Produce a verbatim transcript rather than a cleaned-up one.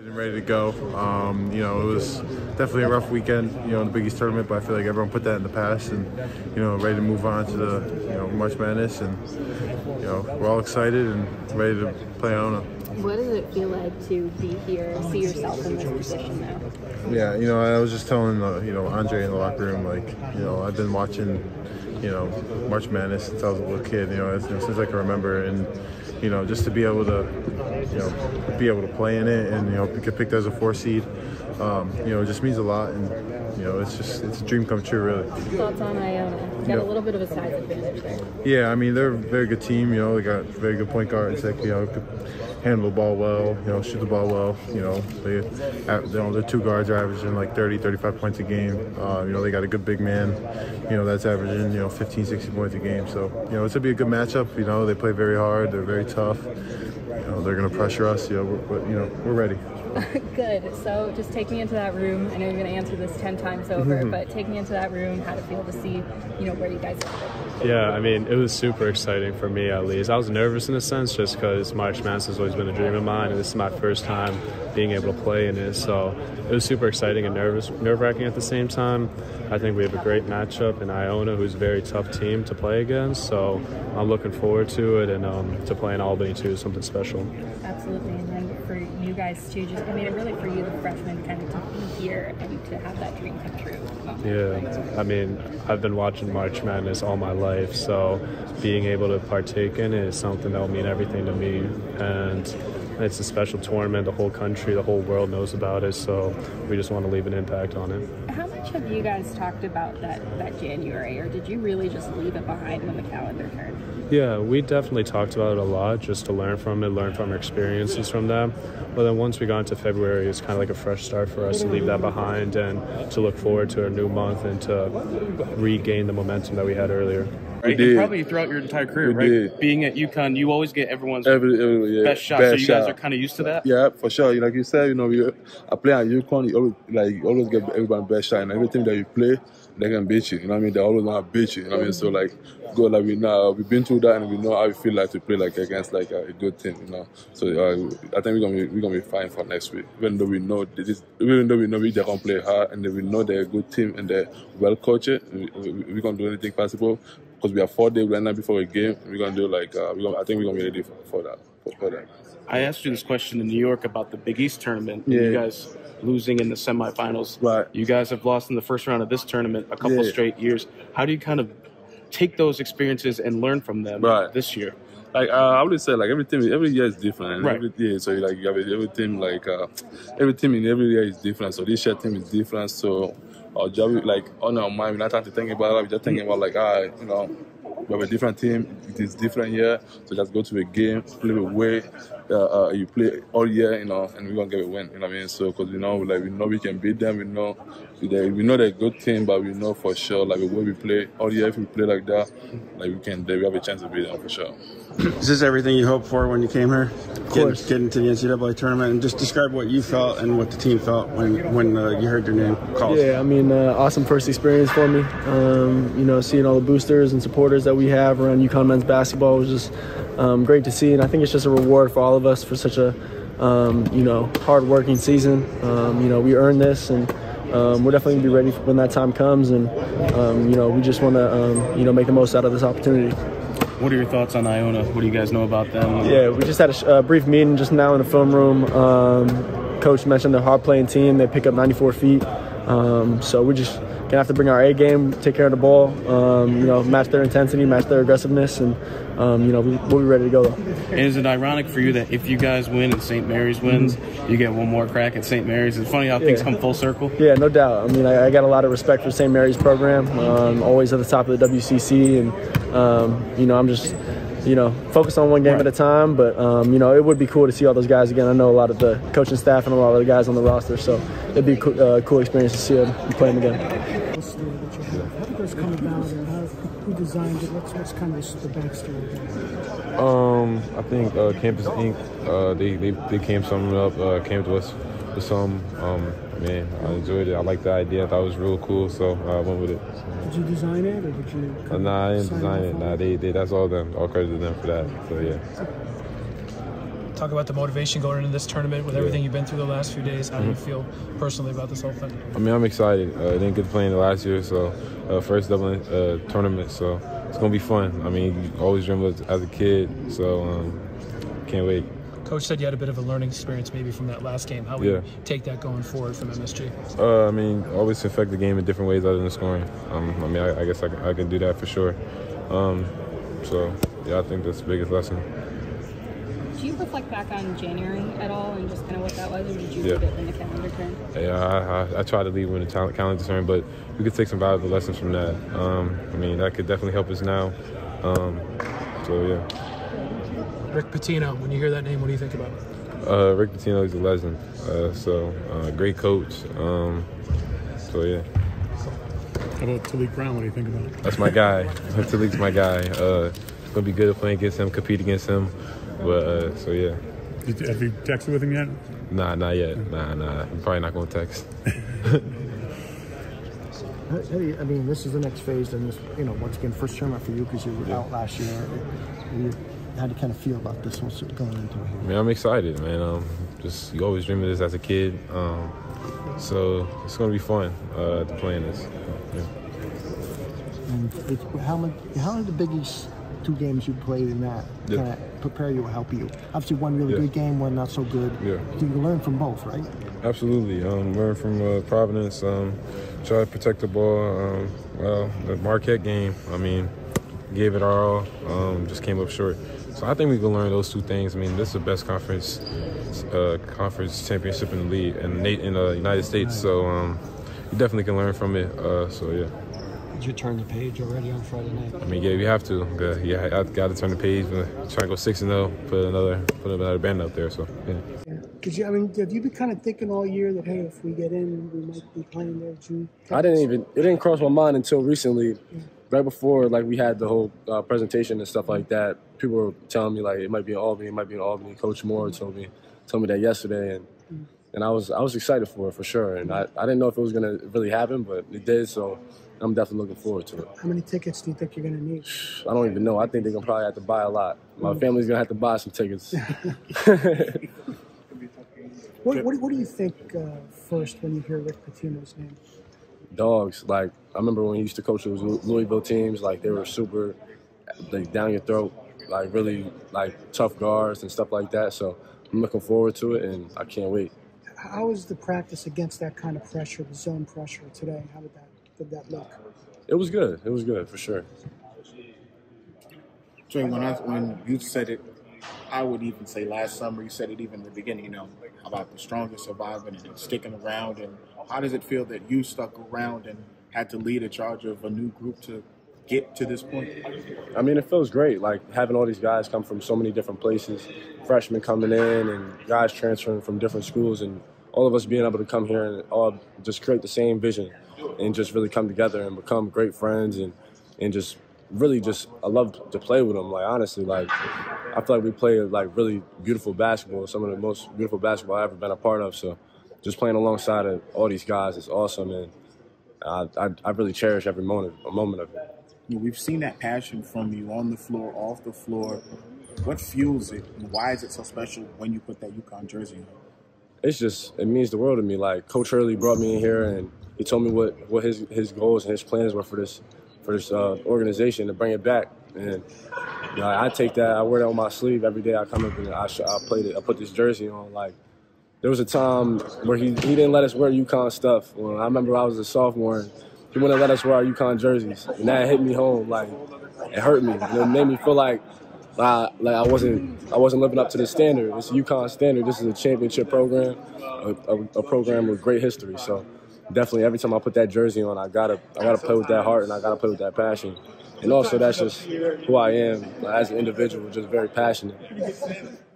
And ready to go. Um, you know, it was definitely a rough weekend, you know, in the Big East tournament, but I feel like everyone put that in the past and, you know, ready to move on to the, you know, March Madness. And, you know, we're all excited and ready to play Iona. What does it feel like to be here, see yourself in this position now? Yeah, you know, I was just telling, uh, you know, Andre in the locker room, like, you know, I've been watching, you know, March Madness since I was a little kid, you know, since I can remember. And, you know, just to be able to, you know, be able to play in it and, you know, get picked as a four seed, um, you know, it just means a lot. And, you know, it's just, it's a dream come true, really. Thoughts on Iona? Got yeah. a little bit of a size advantage there. Yeah, I mean, they're a very good team, you know, they got a very good point guards that, you know, could handle the ball well, you know, shoot the ball well, you know, they, you know, their two guards are averaging like thirty, thirty-five points a game. Uh, you know, they got a good big man, you know, that's averaging, you know, fifteen, sixteen points a game. So, you know, it's going to be a good matchup. You know, they play very hard. They're very tough. You know, they're going to pressure us, you know, but, you know, we're ready. Good. So just take me into that room. I know you're going to answer this ten times over, Mm-hmm. but take me into that room, how to feel to see, you know, where you guys are. Yeah, I mean, it was super exciting for me, at least. I was nervous in a sense just because March Madness has always been a dream of mine, and this is my first time being able to play in it. So it was super exciting and nervous, nerve-wracking at the same time. I think we have a great matchup in Iona, who's a very tough team to play against. So I'm looking forward to it, and um, to play in Albany, too, is something special. Absolutely. And then for you guys, too, just, I mean, really for you, the freshman, kind of to be here and to have that dream come true. Yeah, I mean, I've been watching March Madness all my life, so being able to partake in it is something that will mean everything to me. And it's a special tournament. The whole country, the whole world knows about it, so we just want to leave an impact on it. How much have you guys talked about that, that January, or did you really just leave it behind when the calendar turned? Yeah, we definitely talked about it a lot, just to learn from it, learn from our experiences from that. But then once we got into February, it's kind of like a fresh start for us to leave that behind and to look forward to a new month and to regain the momentum that we had earlier. Right? And probably throughout your entire career, we right? Did. Being at UConn, you always get everyone's every, every yeah, best shot. Best so you guys shot. are kind of used to that? Yeah, for sure. Like you said, you know, we, I play at UConn, you always, like, you always get everyone's best shot. And everything that you play, they can beat you. You know what I mean? They always want to beat you. You know what I mean? So, like, go, like, we know, we've been through that and we know how it feels like to play, like, against, like, a, a good team, you know? So, uh, I think we're going to be, we're gonna be fine for next week. Even though we know, this, even though we know they're going to play hard and we know they're a good team and they're well coached, we, we, we're going to do anything possible. Because we have four days right now before a game, we're gonna do like uh, we're gonna, I think we're gonna be ready for, for that. For, for that. I asked you this question in New York about the Big East tournament. Yeah. You guys losing in the semifinals. Right. You guys have lost in the first round of this tournament a couple Yeah. straight years. How do you kind of take those experiences and learn from them right. this year? Like uh, I would say, like every team, every year is different. And right. Every year, so like you have every team, like uh, every team in every year is different. So this year team is different. So our job, like on our mind, we're not trying to think about it. We're just thinking about like, ah, right, you know. We have a different team. It is different here, so just go to a game, play the way uh, uh, you play all year, you know, and we're gonna get a win. You know what I mean? So, because you know, like we know we can beat them. We know they, we know they're a good team, but we know for sure, like the way we play all year, if we play like that, like we can, we have a chance to beat them for sure. Is this everything you hoped for when you came here? Of course. Getting, getting to the N C double A tournament, and just describe what you felt and what the team felt when when uh, you heard your name called. Yeah, I mean, uh, awesome first experience for me. Um, you know, seeing all the boosters and supporters that we have around UConn men's basketball was just um, great to see, and I think it's just a reward for all of us for such a um, you know hard-working season. Um, you know, we earned this, and um, we're definitely gonna be ready when that time comes, and um, you know, we just want to um, you know make the most out of this opportunity. What are your thoughts on Iona? What do you guys know about them? Yeah, we just had a uh, brief meeting just now in the film room. Um, Coach mentioned they're a hard-playing team. They pick up ninety-four feet. Um, so we're just going to have to bring our A game, take care of the ball, um, you know, match their intensity, match their aggressiveness, and, um, you know, we, we'll be ready to go. And is it ironic for you that if you guys win and Saint Mary's wins, mm-hmm. you get one more crack at Saint Mary's? It's funny how yeah. things come full circle. Yeah, no doubt. I mean, I, I got a lot of respect for Saint Mary's program, um, always at the top of the W C C, and, um, you know, I'm just – you know, focus on one game right. at a time. But, um, you know, it would be cool to see all those guys again. I know a lot of the coaching staff and a lot of the guys on the roster, so it'd be a cool, uh, cool experience to see them play them again. How did those come about, and how, who designed it? What's, what's kind of the backstory? Um, I think uh, Campus Incorporated, uh, they, they, they came summing up, uh, came to us with some. Um, man, I enjoyed it. I liked the idea. I thought it was real cool, so I went with it. Did you design it, or did you? Uh, nah, I didn't design it. Nah, they, they, that's all them. All credit to them for that. So, yeah. talk about the motivation going into this tournament with everything you've been through the last few days. How do you feel personally about this whole thing? I mean, I'm excited. Uh, I didn't get to play in the last year, so uh, first double uh, tournament, so it's gonna be fun. I mean, you always dream of it as a kid, so um, can't wait. Coach said you had a bit of a learning experience maybe from that last game. How would yeah. you take that going forward from M S G? Uh, I mean, always affect the game in different ways other than scoring. Um, I mean, I, I guess I can, I can do that for sure. Um, so, yeah, I think that's the biggest lesson. Do you reflect back on January at all and just kind of what that was, or did you yeah. leave it when the calendar turned? Yeah, I, I, I try to leave when the calendar turned, but we could take some valuable lessons from that. Um, I mean, that could definitely help us now. Um, so, yeah. Rick Pitino, when you hear that name, what do you think about? Uh, Rick Pitino is a legend. Uh, so, uh, great coach. Um, so, yeah. How about Talik Brown? What do you think about it? That's my guy. Talik's my guy. Uh, it's going to be good to play against him, compete against him. But, uh, so, yeah. Did, have you texted with him yet? Nah, not yet. Nah, nah. I'm probably not going to text. Hey, I mean, this is the next phase, and this, you know, once again, first tournament for you because you were yeah. out last year. You, how do you kind of feel about this one going into it? I mean, I'm excited, man. Um, just you always dream of this as a kid, um, so it's going to be fun uh, to play in this. Yeah. And it's, how many, how are the Big East two games you played in that yeah. kind of prepare you or help you? Obviously, one really yeah. good game, one not so good. Yeah. So you learn from both, right? Absolutely. Um, learn from uh, Providence. Um, try to protect the ball. Um, well, the Marquette game, I mean, gave it our all. Um, just came up short. So I think we can learn those two things. I mean, this is the best conference uh, conference championship in the league and in the United States. So um, you definitely can learn from it. Uh, so yeah. Did you turn the page already on Friday night? I mean, yeah, we have to. Yeah, I got to turn the page. Try to go six and zero. Put another put another band up there. So yeah. yeah. Did you? I mean, have you been kind of thinking all year that hey, if we get in, we might be playing there too? I didn't even. It didn't cross my mind until recently. Yeah. Right before, like, we had the whole uh, presentation and stuff like that, people were telling me, like, it might be in Albany, it might be in Albany. Coach Moore told me told me that yesterday, and mm. and I was I was excited for it, for sure. And I, I didn't know if it was going to really happen, but it did, so I'm definitely looking forward to it. How many tickets do you think you're going to need? I don't even know. I think they're going to probably have to buy a lot. My mm. family's going to have to buy some tickets. what, what, what do you think uh, first when you hear Rick Pitino's name? Dogs. Like, I remember when he used to coach those Louisville teams, like, they were super, like, down your throat, like, really, like, tough guards and stuff like that. So I'm looking forward to it, and I can't wait. How was the practice against that kind of pressure, the zone pressure today? How did that, did that look? It was good. It was good, for sure. Trey, when, I, when you said it, I would even say last summer, you said it even in the beginning, you know, about the strongest surviving and sticking around. And how does it feel that you stuck around and had to lead a charge of a new group to get to this point? I mean, it feels great, like having all these guys come from so many different places, freshmen coming in and guys transferring from different schools, and all of us being able to come here and all just create the same vision and just really come together and become great friends and, and just really just, I love to play with them. Like, honestly, like, I feel like we play, like, really beautiful basketball, some of the most beautiful basketball I've ever been a part of. So just playing alongside of all these guys is awesome, and I, I, I really cherish every moment, a moment of it. We've seen that passion from you on the floor, off the floor. What fuels it, and why is it so special when you put that UConn jersey on? It's just, it means the world to me. Like, Coach Hurley brought me in here, and he told me what, what his, his goals and his plans were for this for this uh, organization to bring it back. And you know, I take that, I wear that on my sleeve every day I come up and I, I played it, I put this jersey on. Like, there was a time where he, he didn't let us wear UConn stuff. When I remember I was a sophomore, and he wouldn't let us wear our UConn jerseys. And that hit me home, like, it hurt me. And it made me feel like, uh, like I wasn't I wasn't living up to the standard. It's a UConn standard. This is a championship program, a, a, a program with great history. So definitely every time I put that jersey on, I gotta I gotta play with that heart and I gotta play with that passion. And also that's just who I am as an individual, just very passionate.